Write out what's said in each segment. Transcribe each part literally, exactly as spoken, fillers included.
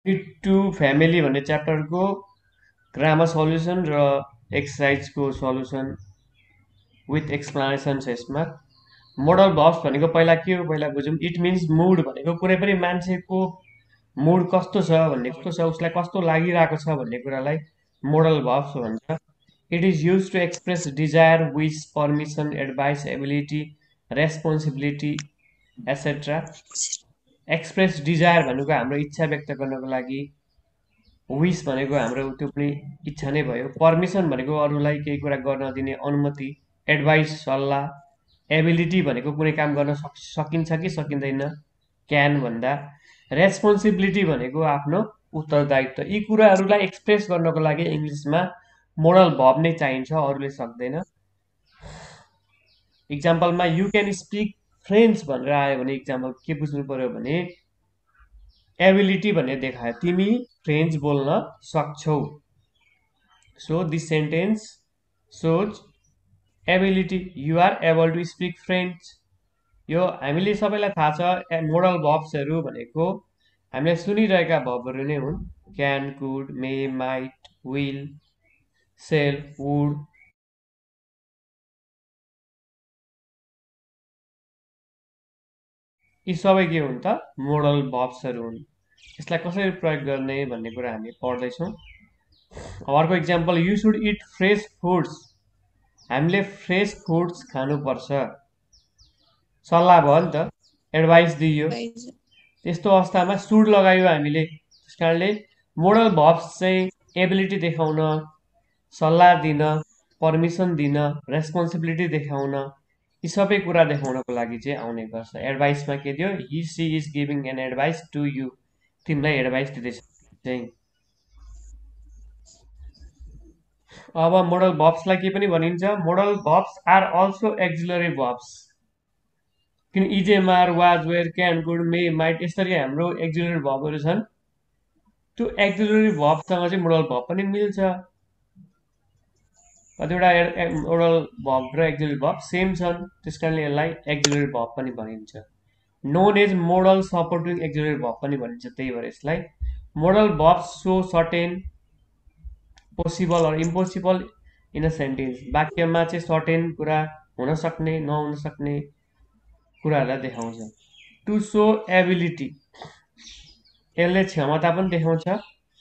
To family भन्ने च्याप्टरको grammar solution र एक्सर्साइजको solution with explanation छ यसमा। मोडल भर्ब्स भनेको पहिला के हो पहिला बुझौँ। इट मिन्स मुड भनेको कुनै पनि मान्छेको मुड कस्तो छ भन्ने कस्तो छ उसलाई कस्तो लागिरहेको छ भन्ने कुरालाई मोडल भर्ब्स भन्छ। It is use to express desire, wish, permission, advice, ability, responsibility et cetera. Express desire भनेको हाम्रो इच्छा व्यक्त गर्नको लागि, विस भनेको हाम्रो त्यो पनि इच्छा नै भयो, पर्मिसन भनेको अरूलाई केही कुरा गर्न दिने अनुमति, एडभाइस सल्लाह, एबिलिटी भनेको कुनै काम गर्न सक सकिन्छ कि सकिँदैन क्यान भन्दा, रेस्पोन्सिबिलिटी भनेको आफ्नो उत्तरदायित्व। यी कुराहरूलाई एक्सप्रेस गर्नको लागि इङ्ग्लिसमा मोडल भर्ब नै चाहिन्छ, अरूले सक्दैन। इक्जाम्पलमा यु क्यान स्पिक फ्रेन्च भनेर आयो भने इक्जाम्पल के बुझ्नु पर्यो भने एबिलिटी भन्ने देखायो, तिमी फ्रेन्च बोल्न सक्छौ। So this sentence shows ability, you are able to speak French. यो हामीले सबैलाई थाहा छ मोडल भर्ब्सहरू भनेको हामीले सुनिरहेका भर्बहरू नै हुन्। Can, could, may, might, will, shall, would. यी सबै के हुन् त मोडल भर्ब्सहरू हुन्। यसलाई कसरी प्रयोग गर्ने भन्ने कुरा हामी पढ्दैछौँ। अर्को example, you should eat fresh foods. हामीले फ्रेस फुड्स खानुपर्छ, सल्लाह भयो नि त, एडभाइस दियो। त्यस्तो अवस्थामा सुड लगायो हामीले, त्यस कारणले मोडल भर्ब्स चाहिँ एबिलिटी देखाउन, सल्लाह दिन, पर्मिसन दिन, रेस्पोन्सिबिलिटी देखाउन, यी सबै कुरा देखाउनको लागि चाहिँ आउने गर्छ। एडभाइसमा के दियो, he she is giving an advice to you, तिमीलाई एडभाइस दिँदैछ चाहिँ। अब मोडल भर्ब्सलाई के पनि भनिन्छ, modal verbs are also auxiliary verbs. किन is am, are, was, were, can, could, may, might यसरी हाम्रो एक्जिलरी भर्बहरू छन्। त्यो एक्जिलरी भर्बसँग चाहिँ मोडल भर्ब पनि मिल्छ। कतिवटा मोडल भर्ब र एक्जिलरी भर्ब सेम छन्, त्यस कारणले यसलाई एक्जिलरी भर्ब पनि भनिन्छ। Known as modal supporting auxiliary verb पनि भनिन्छ। त्यही भएर यसलाई modal verbs show certain, possible or impossible in a sentence. वाक्यमा चाहिँ सर्टेन कुरा हुन सक्ने नहुन सक्ने कुराहरूलाई देखाउँछ। टु सो एबिलिटी, यसले क्षमता पनि देखाउँछ।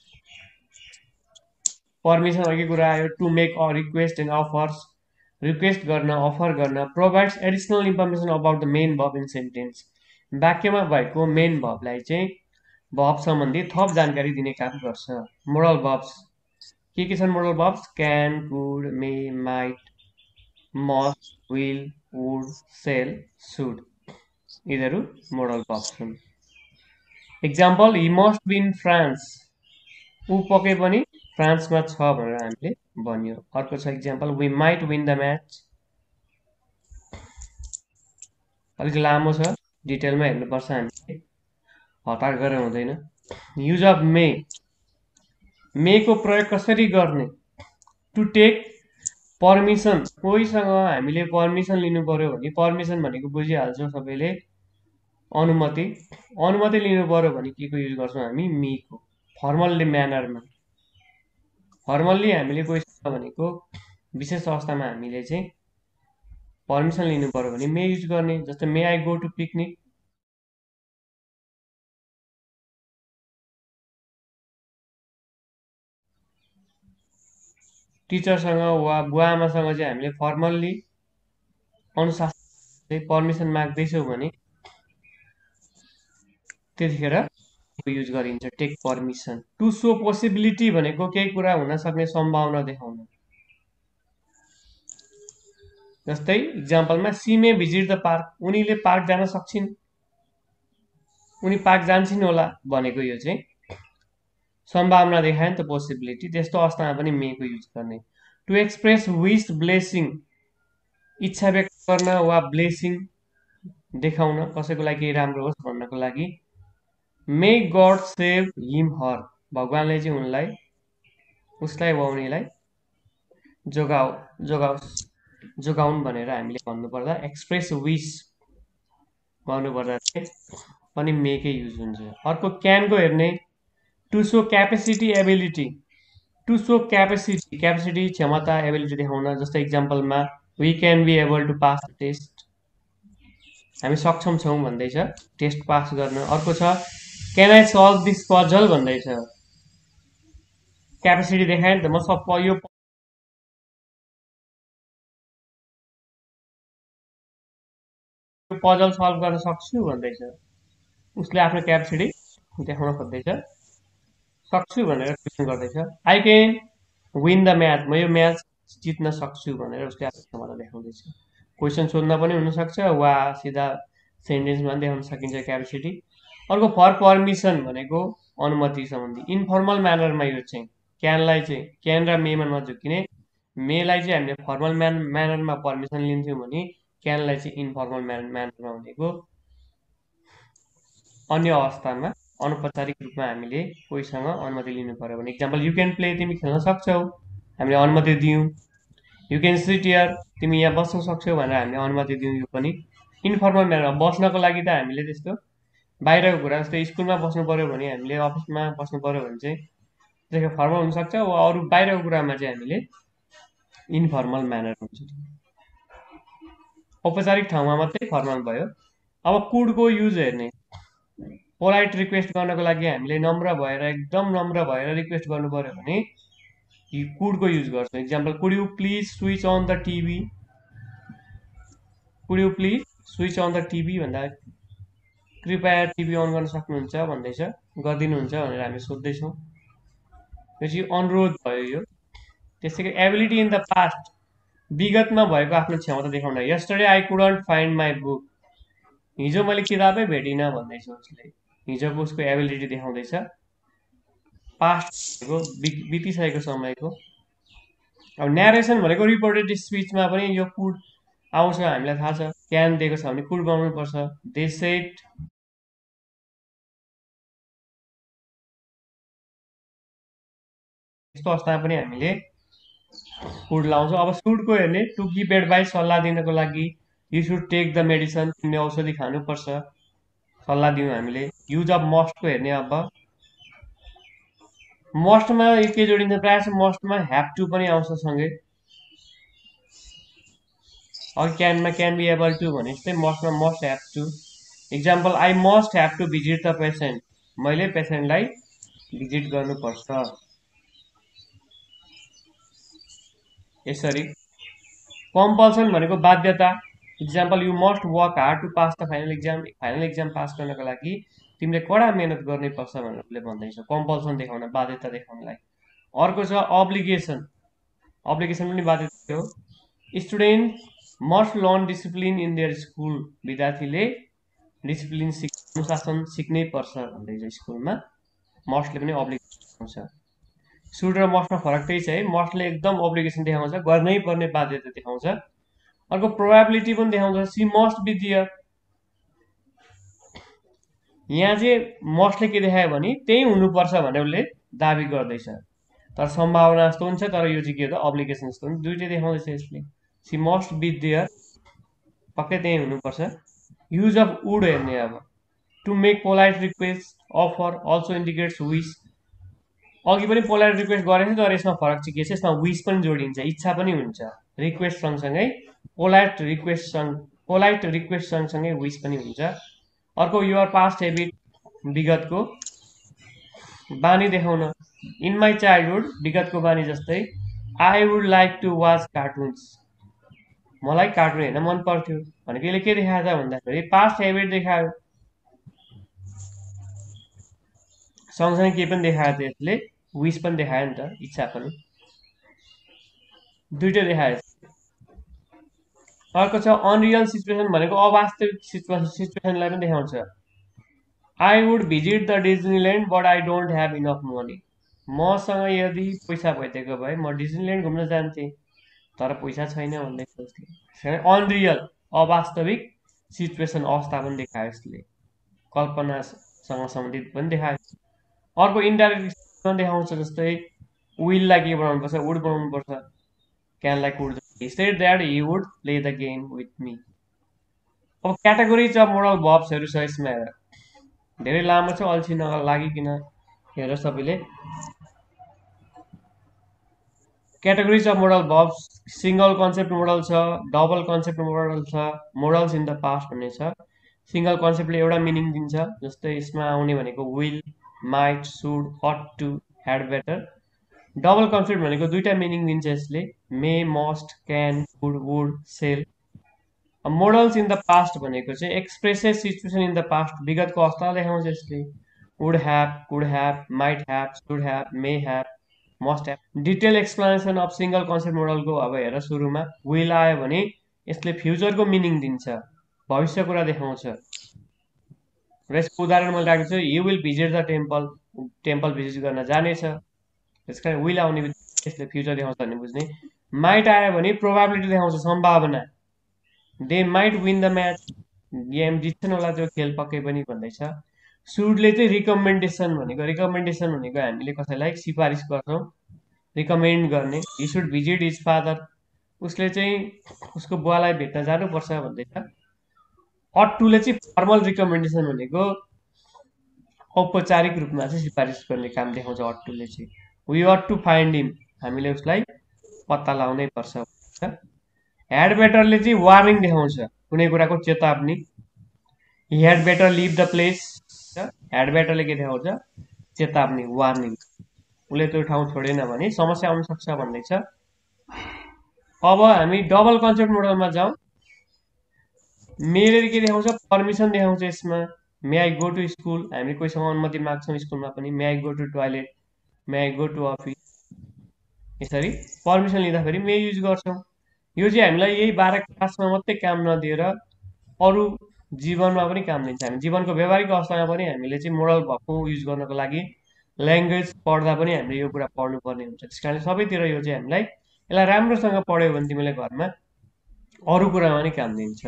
पर्मिसन अघि कुरा आयो, to make a request and offers, request गर्न, अफर गर्न। Provides additional information about the main verb in sentence, वाक्यमा भएको मेन भर्बलाई चाहिँ भर्ब सम्बन्धी थप जानकारी दिने काम गर्छ। मोडल भर्ब्स के के छन् modal verbs, can, could, may, might, must, will, would, shall, should, यिनीहरू मोडल भर्ब्स हुन्। Example, he must be in France, ऊ पके पनि फ्रान्समा छ भनेर हामीले भन्यो। अर्को छ example, we might win the match, अलिक लामो छ, डिटेलमा हेर्नुपर्छ हामीले, हतार गरेर हुँदैन। युज अफ मे, मेको प्रयोग कसरी गर्ने, टु टेक पर्मिसन, कोहीसँग हामीले पर्मिसन लिनु पर्यो भने पर्मिसन भनेको बुझिहाल्छौँ सबैले, अनुमति, अनुमति लिनु पर्यो भने के को युज गर्छौँ हामी, मेको। फर्मल म्यानरमा, फर्मल्ली हामीले कोहीसँग भनेको विशेष अवस्थामा हामीले चाहिँ पर्मिसन लिनु पर्यो भने मे युज गर्ने। जस्तै may I go to picnic, टिचरसँग वा बुवा आमासँग चाहिँ हामीले फर्मल्ली अनुशासन पर्मिसन माग्दैछौँ भने त्यतिखेर युज गरिन्छ, take permission. To show possibility भनेको केही कुरा हुन सक्ने सम्भावना देखाउन। जस्तै इक्जाम्पलमा, she may visit the park, उनीले पार्क जान सक्छिन्, उनी पार्क जान्छन् होला भनेको यो चाहिँ सम्भावना देखायो नि त, पोसिबिलिटी। त्यस्तो अवस्थामा पनि मेको युज गर्ने। टु एक्सप्रेस विश, ब्लेसिङ, इच्छा व्यक्त गर्न वा ब्लेसिङ देखाउन, कसैको लागि केही राम्रो होस् भन्नको लागि। मे गड सेभ हिम हर, भगवानले चाहिँ उनलाई उसलाई वा उनीलाई जोगाओ जोगाओस् जोगाउन् भनेर हामीले भन्नुपर्दा, एक्सप्रेस विश गर्नुपर्दा चाहिँ पनि मेकै युज हुन्छ। अर्को क्यानको हेर्ने, to show capacity ability to show capacity capacity क्षमता एबिलिटी देखाउन जस्तै इक्जाम्पलमा we can be able to pass the test हामी सक्षम छौँ भन्दैछ टेस्ट पास गर्न अर्को छ can I solve this puzzle भन्दैछ क्यापेसिटी देखायो नि त म सब यो पजल सल्भ गर्न सक्छु भन्दैछ उसले आफ्नो क्यापेसिटी देखाउन खोज्दैछ सक्छु भनेर क्वेसन गर्दैछ I can win the match म यो म्याच जित्न सक्छु भनेर उसले आफ्नो क्षमता देखाउँदैछ क्वेसन सोध्न पनि हुनसक्छ वा सिधा सेन्टेन्समा पनि देखाउन सकिन्छ क्यापेसिटी अर्को फर पर्मिसन भनेको अनुमति सम्बन्धी इन्फर्मल म्यानरमा यो चाहिँ क्यानलाई चाहिँ क्यान र मेमा नझुक्किने मेलाई चाहिँ हामीले फर्मल म्यान म्यानरमा पर्मिसन लिन्थ्यौँ भने क्यानलाई चाहिँ इन्फर्मल म्यान म्यानरमा भनेको अन्य अवस्थामा अनौपचारिक रूपमा हामीले कोहीसँग अनुमति लिनु पर्यो भने इक्जाम्पल यु क्यान प्ले तिमी खेल्न सक्छौ हामीले अनुमति दियौँ यु क्यान सिट हियर तिमी यहाँ बस्न सक्छौ भनेर हामीले अनुमति दियौँ यो पनि इन्फर्मल म्यानरमा बस्नको लागि त हामीले त्यस्तो बाहिरको कुरा जस्तै स्कुलमा बस्नु पर्यो भने हामीले अफिसमा बस्नु पर्यो भने चाहिँ त्यसको फर्मल हुनसक्छ वा अरू बाहिरको कुरामा चाहिँ हामीले इन्फर्मल म्यानर हुन्छ औपचारिक ठाउँमा मात्रै फर्मल भयो अब कुडको युज हेर्ने पोलाइट रिक्वेस्ट गर्नको लागि हामीले नम्र भएर एकदम नम्र भएर रिक्वेस्ट गर्नु पर्यो भने कुडको युज गर्छौँ example could you please switch on the TV could you please switch on the TV भन्दा कृपया टिभी अन गर्न सक्नुहुन्छ भन्दैछ गरिदिनुहुन्छ भनेर हामी सोध्दैछौँ यो चाहिँ अनुरोध भयो यो त्यसै गरी एबिलिटी इन द पास्ट विगतमा भएको आफ्नो क्षमता देखाउन yesterday I couldn't find my book हिजो मैले किताबै भेटिनँ भन्दैछ उसले हिजोको उसको एबिलिटी देखाउँदैछ पास्टको बितिसकेको समयको अब न्यारेसन भनेको रिपोर्टेड स्पिचमा पनि यो कुड आउँछ हामीलाई थाहा छ क्यान दिएको छ भने कुड बनाउनु पर्छ दे सेड यस्तो अवस्थामा पनि हामीले कुड लाउँछौँ अब सुडको हेर्ने टु गिभ एडभाइस सल्लाह दिनको लागि you should take the medicine तिमीले औषधि खानुपर्छ सल्लाह दियौँ हामीले युज अफ मस्टको हेर्ने अब मस्टमा के जोडिन्छ प्रायः जस्तो मस्टमा ह्याभ टु पनि आउँछ सँगै अघि क्यानमा क्यान बी एबल टु भने जस्तै मस्टमा must have to example I must have to visit the patient मैले पेसेन्टलाई भिजिट गर्नुपर्छ यसरी कम्पल्सन भनेको बाध्यता example you must work hard to pass the final exam final exam pass गर्नको लागि तिमीले कडा मेहनत गर्नै पर्छ भनेर उसले भन्दैछ कम्पल्सन देखाउन बाध्यता देखाउनलाई अर्को छ अब्लिगेसन अब्लिगेसन पनि बाध्यता हो student must learn discipline in their school विद्यार्थीले डिसिप्लिन सिक अनुशासन सिक्नै पर्छ भन्दैछ स्कुलमा मस्टले पनि अब्लिगेसन देखाउँछ सुड र मस्टमा फरक त्यही छ है मस्टले एकदम अब्लिगेसन देखाउँछ गर्नै पर्ने बाध्यता देखाउँछ अर्को प्रोबेबिलिटी पनि देखाउँछ सी मस्ट बी दियर यहाँ चाहिँ मस्टले के देखायो भने त्यही हुनुपर्छ भनेर उसले दाबी गर्दैछ तर सम्भावना जस्तो हुन्छ तर यो चाहिँ के हो त अब्लिगेसन जस्तो हुन्छ दुइटै देखाउँदैछ यसले सी मस्ट बी देयर पक्कै त्यही हुनुपर्छ युज अफ वुड हेर्ने अब to make polite request offer also indicates wish अघि पनि पोलाइट रिक्वेस्ट गरेको थियो तर यसमा फरक चाहिँ के छ यसमा विस पनि जोडिन्छ इच्छा पनि हुन्छ रिक्वेस्ट सँगसँगै पोलाइट रिक्वेस्ट सँग पोलाइट रिक्वेस्ट सँगसँगै विस पनि हुन्छ अर्को युआर पास्ट हेबिट विगतको बानी देखाउन इन माई चाइल्डहुड विगतको बानी जस्तै I would like to watch cartoons मलाई कार्टुन हेर्न मन पर्थ्यो भनेको यसले के देखाएको छ भन्दाखेरि पास्ट हेबिट देखायो सँगसँगै के पनि देखाएको थियो यसले विस पनि देखायो नि त इच्छा पनि दुइटै देखायो अर्को छ अनरियल सिचुएसन भनेको अवास्तविक सिचुएसनलाई पनि देखाउँछ I would visit the Disneyland but I don't have enough money मसँग यदि पैसा भइदिएको भए म डिज्नील्यान्ड घुम्न जान्थेँ तर पैसा छैन भन्दै सोच्थेँ अनरियल अवास्तविक सिचुएसन अवस्था पनि देखायो यसले कल्पनासँग सम्बन्धित पनि देखायो अर्को इन्डाइरेक्ट देखाउँछ जस्तै विललाई के बनाउनुपर्छ वुड बनाउनुपर्छ क्यानलाई could he said that he would play the game with me अब क्याटेगोरिज अफ मोरल भर्ब्सहरु छ यसमा धेरै लामो छ अल्छी नलागिकिन हेर सबैले categories of modal verbs single concept modal छ, डबल कन्सेप्ट मोडल छ, मोडल्स इन द पास्ट भन्ने छ। सिंगल कन्सेप्टले एउटा मिनिङ दिन्छ, जस्तै यसमा आउने भनेको will, might, should, ought to, had better. Double concept भनेको दुईटा मिनिङ दिन्छ यसले, may, must, can, could, would, shall. Models in the past भनेको चाहिँ expresses situation in the past, विगतको अवस्था देखाउँछ यसले। Would have, could have, might have, should have, may have, must have. Detail explanation of single concept मोडलको अब हेर सुरुमा विल आयो भने यसले फ्युचरको मिनिङ दिन्छ, भविष्य कुरा देखाउँछ। र यसको उदाहरण मैले राखेको छु, you will visit the temple, temple visit गर्न जानेछ, त्यस कारण विल आउने बित्तिकै यसले फ्युचर देखाउँछ भन्ने बुझ्ने। माइट आयो भने प्रोबाबिलिटी देखाउँछ, सम्भावना, they might win the match, game जित्छन् होला त्यो खेल पक्कै पनि भन्दैछ। सुडले चाहिँ रिकमेन्डेसन भनेको, रिकमेन्डेसन भनेको हामीले कसैलाई सिफारिस गर्छौँ, रिकमेन्ड गर्ने। He should visit his father, उसले चाहिँ उसको बुवालाई भेट्न जानुपर्छ भन्दैछ। अट्टुले चाहिँ फर्मल रिकमेन्डेसन भनेको औपचारिक रूपमा चाहिँ सिफारिस गर्ने काम देखाउँछ अट्टुले चाहिँ। We ought to find him, हामीले उसलाई पत्ता लगाउनै पर्छ। ह्याड बेटरले चाहिँ वार्निङ देखाउँछ, कुनै कुराको चेतावनी। He had better leave the place, had बेटरले के देखाउँछ, चेतावनी, वार्निङ, उसले त्यो ठाउँ छोडेन भने समस्या आउन सक्छ भन्दैछ। अब हामी डबल कन्सेप्ट मोडलमा जाउँ। मेले के देखाउँछ, पर्मिसन देखाउँछ यसमा। May I go to school, हामीले कोहीसँग अनुमति माग्छौँ स्कुलमा पनि, may I go to toilet, may I go to office, यसरी पर्मिसन लिँदाखेरि मे युज गर्छौँ। यो चाहिँ हामीलाई यही बाह्र क्लासमा मात्रै काम नदिएर अरू जीवनमा पनि काम दिन्छ। हामी जीवनको व्यवहारिक अवस्थामा पनि हामीले चाहिँ मोडल भएको युज गर्नको लागि ल्याङ्ग्वेज पढ्दा पनि हामीले यो कुरा पढ्नुपर्ने हुन्छ। त्यस कारण सबैतिर यो चाहिँ हामीलाई, यसलाई राम्रोसँग पढ्यो भने तिमीले घरमा अरू कुरामा पनि काम दिन्छ।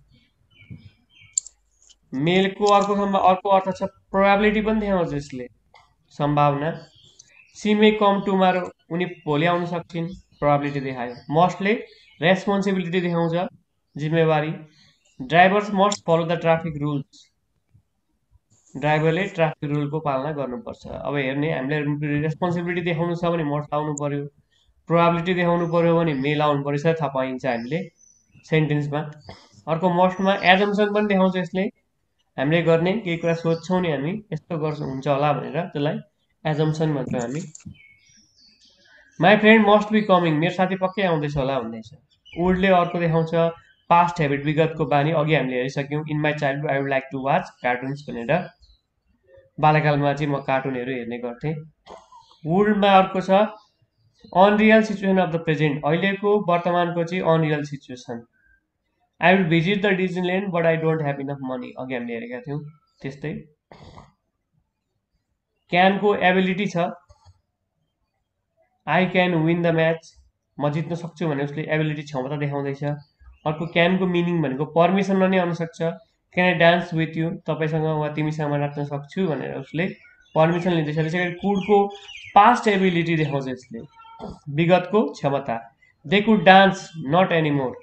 मेलको अर्को अर्को अर्थ छ प्रोबाबिलिटी पनि देखाउँछ यसले, सम्भावना। सी मे कम टुमारो, उनी भोलि आउन सक्छिन्, प्रोबाबिलिटी देखायो। मस्टले रेस्पोन्सिबिलिटी देखाउँछ, जिम्मेवारी। Drivers must follow the traffic rules, ड्राइभरले ट्राफिक रुलको पालना गर्नुपर्छ। अब हेर्ने, हामीले रेस्पोन्सिबिलिटी देखाउनु छ भने मस्ट लाउनु पर्यो, प्रोबाबिलिटी देखाउनु पर्यो भने मे लाउनु पर्यो, यसरी थाहा पाइन्छ हामीले सेन्टेन्समा। अर्को मस्टमा एजम्सन पनि देखाउँछ यसले, हामीले गर्ने केही कुरा सोध्छौँ नि हामी, यस्तो गर्छ हुन्छ होला भनेर, त्यसलाई एजम्सन भन्छौँ हामी। My friend must be coming, मेरो साथी पक्कै आउँदैछ होला भन्दैछ। वुडले अर्को देखाउँछ पास्ट हेबिट, विगतको बानी, अघि हामीले हेरिसक्यौँ। In my childhood I would like to watch cartoons भनेर, बाल्यकालमा चाहिँ म कार्टुनहरू हेर्ने गर्थेँ। वुडमा अर्को छ unreal situation of the present, अहिलेको वर्तमानको चाहिँ unreal situation. I will visit the Disneyland but I don't have enough money, अघि हामीले हेरेका थियौँ त्यस्तै। क्यानको एबिलिटी छ, I can win the match, म जित्न सक्छु भने उसले एबिलिटी क्षमता देखाउँदैछ। अर्को क्यानको मिनिङ भनेको पर्मिसनमा नै आउन सक्छ। Can I dance with you, तपाईँसँग वा तिमीसँग नाच्न सक्छु भनेर उसले पर्मिसन लिँदैछ। त्यसै गरी कुडको पास्ट एबिलिटी देखाउँछ यसले, विगतको क्षमता। They could dance not anymore,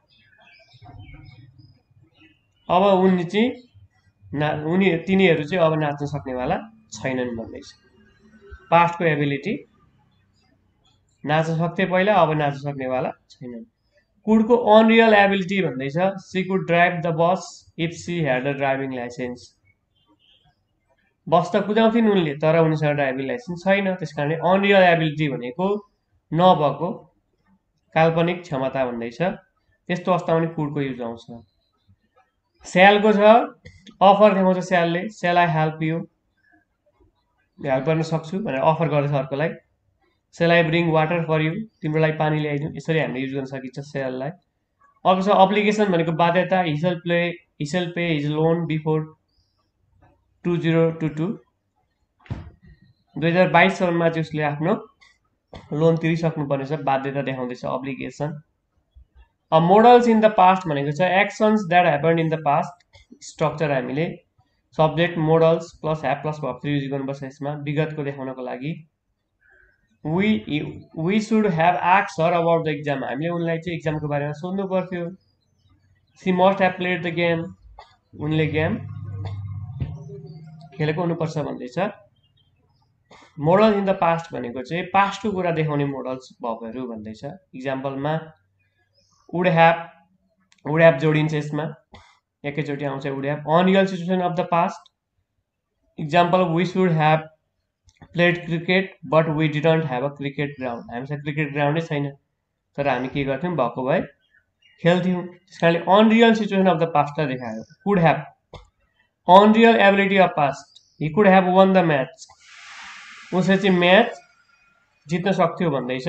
अब उनी चाहिँ ना उनी तिनीहरू चाहिँ अब नाच्न सक्नेवाला छैनन् भन्दैछ। पास्टको एबिलिटी, नाच्न सक्थे पहिला, अब नाच्न सक्नेवाला छैनन्। कुडको अनरियल एबिलिटी भन्दैछ, she could drive the bus if she had a driving licence, bus त कुदाउँथिन् उनले तर उनीसँग ड्राइभिङ लाइसेन्स छैन, त्यस कारणले अनरियल एबिलिटी भनेको नभएको काल्पनिक क्षमता भन्दैछ। त्यस्तो अवस्थामा पनि कुडको युज आउँछ। स्यालको छ, अफर देखाउँछ स्यालले, स्याल आई हेल्प यु, हेल्प गर्न सक्छु भनेर अफर गर्दैछ अर्कोलाई। Shall I bring water for you, तिम्रो लागि पानी ल्याइदिउँ, यसरी हामीले युज गर्न सकिन्छ सेललाई। अर्को छ अब्लिगेसन भनेको बाध्यता, he shall play he shall pay his loan before two zero two two, दुई हजार बाइस सालमा चाहिँ उसले आफ्नो लोन तिरिसक्नुपर्ने छ, बाध्यता देखाउँदैछ अब्लिगेसन। अब मोडल्स इन द पास्ट भनेको छ actions that happen in the past, structure हामीले subject modals plus have plus verb three use गर्नुपर्छ यसमा, विगतको देखाउनको लागि। We we should have asked her about the exam, हामीले उनलाई चाहिँ एक्जामको बारेमा सोध्नु पर्थ्यो। She must have played the game, उनले गेम खेलेको हुनुपर्छ भन्दैछ। मोडल इन द पास्ट भनेको चाहिँ पास्टको कुरा देखाउने मोडल्स भर्बहरू भन्दैछ। इक्जाम्पलमा वुड ह्याभ वुड ह्याभ जोडिन्छ यसमा, एकैचोटि आउँछ would have. Unreal situation of the past, example we should have played cricket but we didn't have a cricket ground. हामीसँग क्रिकेट ग्राउन्डै छैन तर हामी के गर्थ्यौँ, भएको भए खेल्थ्यौँ। त्यस कारणले अनरियल सिचुएसन अफ द पास्टलाई देखायो। Could have, unreal ability of past, he could have won the match, उसले चाहिँ म्याच जित्न सक्थ्यो भन्दैछ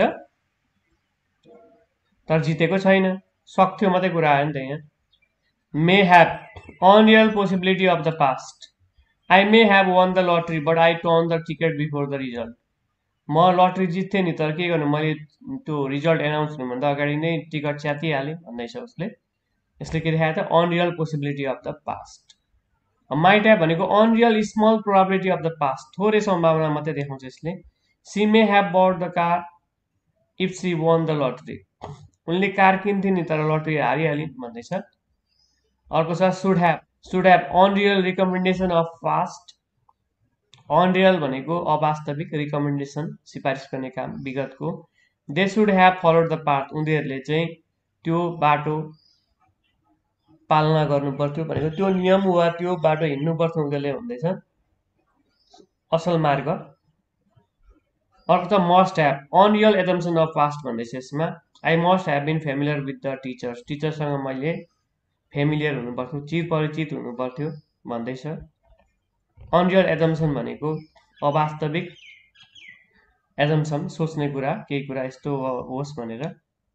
तर जितेको छैन, सक्थ्यो मात्रै कुरा आयो नि त यहाँ। May have, unreal possibility of the past, I may have won the lottery but I turn the ticket before the result. म लटरी जित्थेँ नि तर के गर्नु, मैले त्यो रिजल्ट एनाउन्स हुनुभन्दा अगाडि नै टिकट च्यातिहालेँ भन्दैछ उसले। यसले के देखाएको छ, unreal possibility of the past. Might have भनेको unreal small probability of the past, थोरै सम्भावना मात्रै देखाउँछ यसले। She may have bought the car if she won the lottery, उनले कार किन्थे नि तर लटरी हारिहालिन् भन्दैछ। अर्को छ should have, should have unreal recommendation of past, unreal भनेको अवास्तविक, रिकमेन्डेसन सिफारिस गर्ने काम विगतको। They should have followed the path, उनीहरूले चाहिँ त्यो बाटो पालना गर्नु पर्थ्यो भनेको त्यो नियम वा त्यो बाटो हिँड्नु पर्थ्यो उनीहरूले भन्दैछ, असल मार्ग। अर्को त must have, unreal assumption of past भन्दैछ यसमा। I must have been familiar with the teachers, टिचरसँग मैले फेमिलियर हुनु पर्थ्यो, चिर परिचित हुनु पर्थ्यो भन्दैछ। अनरियल एजम्पसन भनेको अवास्तविक, एजम्पसन सोच्ने कुरा, केही कुरा यस्तो होस् भनेर।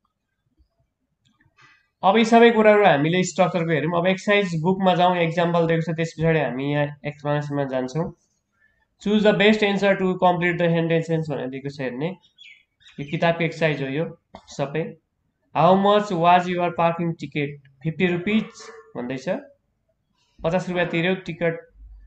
अब यी सबै कुराहरू हामीले स्ट्रक्चरको हेरौँ। अब एक्सर्साइज बुकमा जाउँ, एक्जाम्पल दिएको छ त्यस पछाडि हामी यहाँ एक्सप्लेनेसनमा जान्छौँ। Choose the best answer to complete the sentences भनेर दिएको छ हेर्ने, यो किताबको एक्सर्साइज हो यो सबै। How much was your parking ticket, fifty rupees भन्दैछ, पचास रुपियाँ तिर्यो टिकट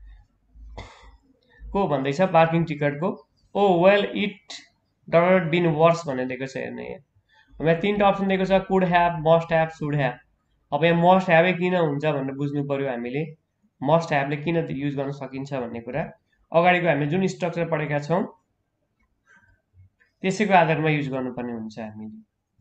को भन्दैछ, पार्किङ टिकटको। Oh well it dot been worse भनेर दिएको छ हेर्ने। यहाँ तिनवटा अप्सन दिएको छ, could have, must have, should have. अब यहाँ मस्ट ह्याभै किन हुन्छ भनेर बुझ्नु पर्यो हामीले, मस्ट ह्याभले किन युज गर्न सकिन्छ भन्ने कुरा। अगाडिको हामीले जुन स्ट्रक्चर पढेका छौँ त्यसैको आधारमा युज गर्नुपर्ने हुन्छ हामीले।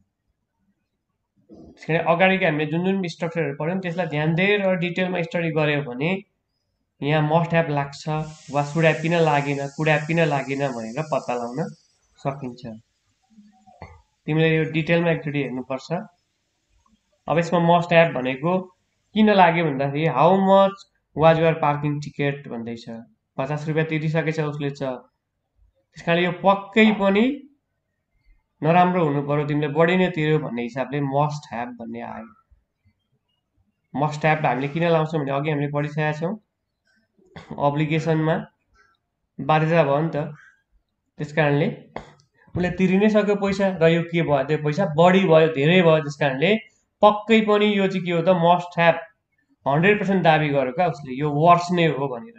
त्यसकारण अगाडिको हामीले जुन जुन स्ट्रक्चरहरू पढ्यौँ त्यसलाई ध्यान दिएर डिटेलमा स्टडी गऱ्यो भने यहाँ मस्ट ह्याभ लाग्छ वा सुड ह्याभ किन लागेन, कुड ह्याभ किन लागेन भनेर पत्ता लगाउन सकिन्छ। तिमीले यो डिटेलमा एकचोटि हेर्नुपर्छ। अब यसमा मस्ट ह्याभ भनेको किन लाग्यो भन्दाखेरि how much was your parking ticket भन्दैछ, पचास रुपियाँ तिरिसकेछ उसले छ। त्यस कारणले यो पक्कै पनि नराम्रो हुनु पर्यो, तिमीले बढी नै तिर्यो भन्ने हिसाबले मस्ट ह्याभ भन्ने आयो। मस्ट ह्याभ हामीले किन लाउँछौँ भने अघि हामीले पढिसकेका छौँ, अब्लिगेसनमा बाध्यता भयो नि त, त्यस कारणले उसले तिरि नै सक्यो पैसा र यो के भयो, त्यो पैसा बढी भयो, धेरै भयो। त्यस कारणले पक्कै पनि यो चाहिँ के हो त, मस्ट ह्याभ हन्ड्रेड पर्सेन्ट दाबी गर्यो क्या उसले, यो वर्स नै हो भनेर।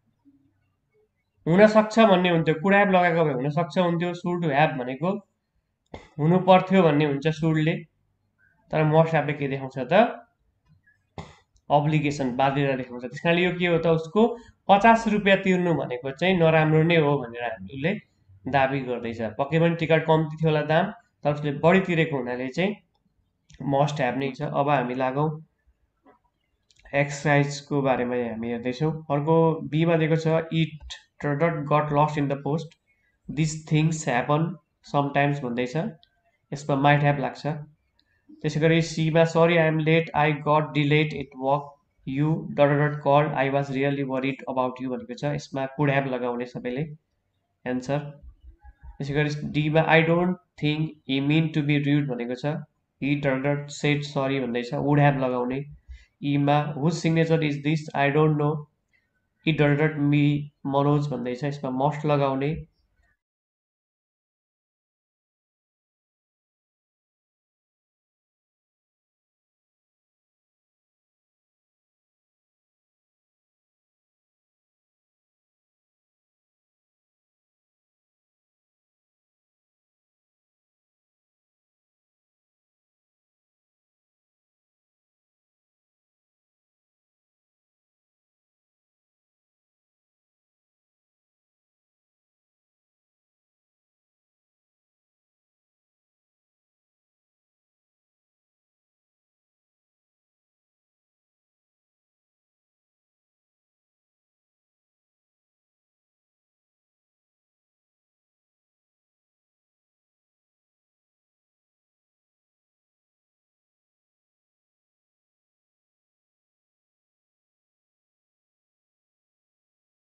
हुनसक्छ भन्ने हुन्थ्यो, कुड ह्याभ लगाएको भए हुनसक्छ हुन्थ्यो, सुड ह्याभ भनेको हुनु पर्थ्यो भन्ने हुन्छ सुडले, तर मस्ट ह्याभले के देखाउँछ त, अब्लिगेसन बाध्यता देखाउँछ। त्यस कारणले यो के हो त, उसको पचास रुपियाँ तिर्नु भनेको चाहिँ नराम्रो नै हो भनेर हामीले दाबी गर्दैछ। पक्कै पनि टिकट कम्ती थियो होला दाम, तर उसले बढी तिरेको हुनाले चाहिँ मस्ट ह्याभ नै छ। अब हामी लागौँ एक्सर्साइजको बारेमा हामी हेर्दैछौँ। अर्को बीमा दिएको छ, it dot got lost in the post, this things happen sometimes भन्दैछ, यसमा माइट ह्याभ लाग्छ। त्यसै गरी सीमा sorry I am late, I got delayed at work, you dot dot call, I was really worried about you भनेको छ, यसमा could have लगाउने सबैले एन्सर। त्यसै गरी डीमा I don't think he mean to be rude भनेको छ, he dot dot said sorry भन्दैछ, वुड ह्याभ लगाउने। ईमा whose signature is this, I don't know, he dot dot me Manoj भन्दैछ, यसमा मस्ट लगाउने।